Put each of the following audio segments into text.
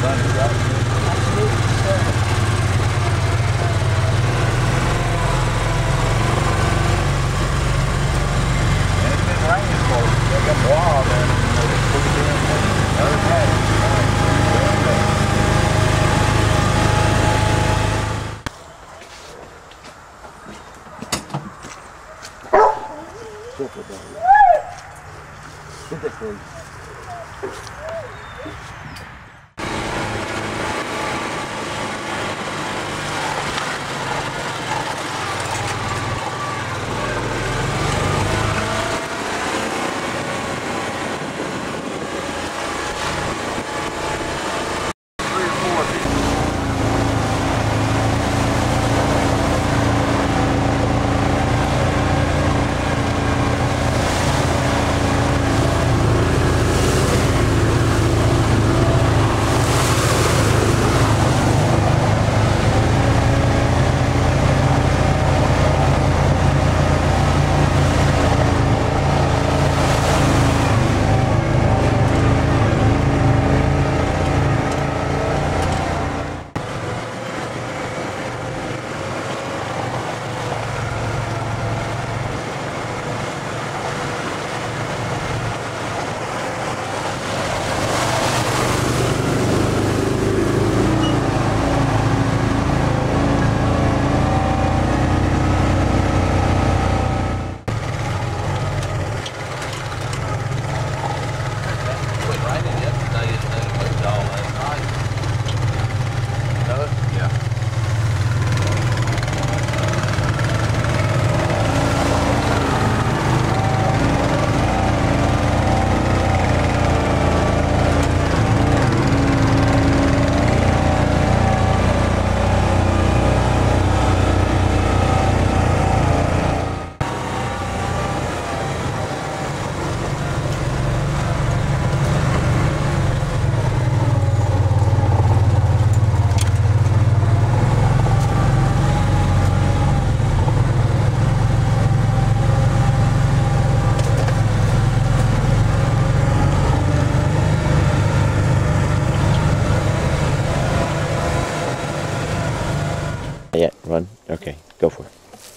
Yeah, run. Okay, go for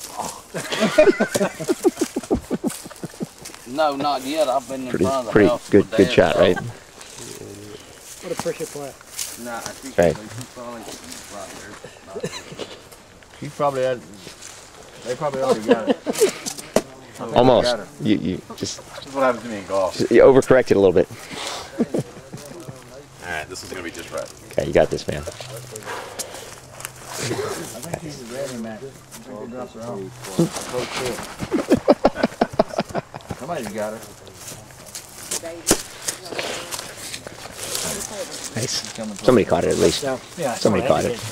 it. No, not yet. I've been in front of the pretty house. Good shot, right? What a pressure play. Nah, I think right. He probably had. They probably already got it. Almost. You just. This is what happens to me in golf. You overcorrected a little bit. All right, this is gonna be just right. Okay, you got this, man. I think he's ready, Matt. All drops are on. Somebody's got her. Nice. Somebody caught it at least. Yeah, Somebody caught it.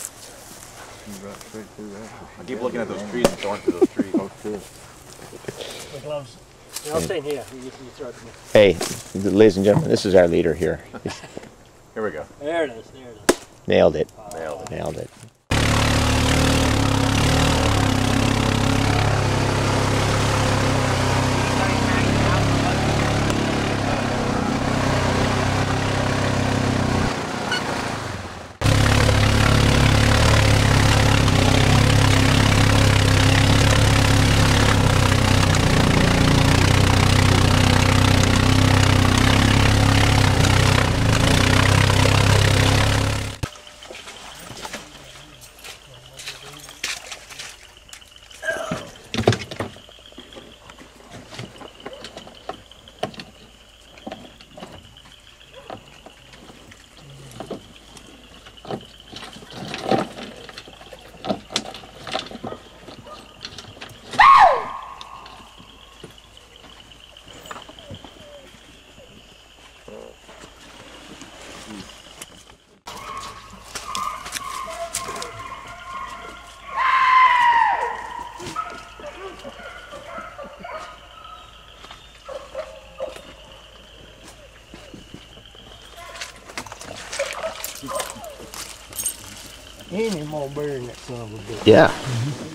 I keep looking at those trees and going through those trees. The gloves. Yeah, I'll stay in here. You throw it to me. Hey, ladies and gentlemen, this is our leader here. Here we go. There it is. There it is. Nailed it. Nailed it. Nailed it. He ain't any more bear than that son of a bitch. Yeah.